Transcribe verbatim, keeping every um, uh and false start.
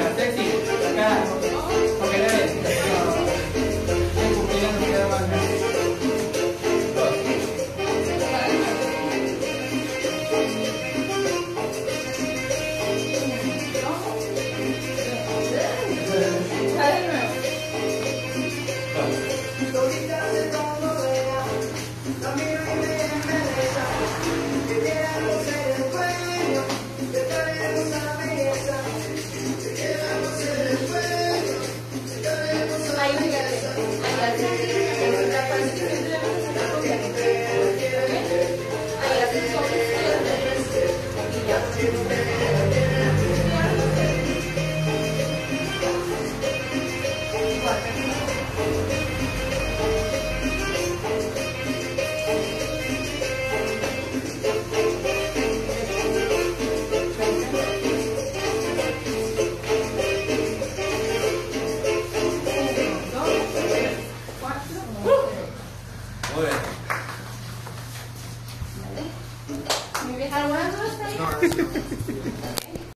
Acá, sexy. Acá. Ok, le ves. El pupila no queda mal. ¿Me dejaron una cosa?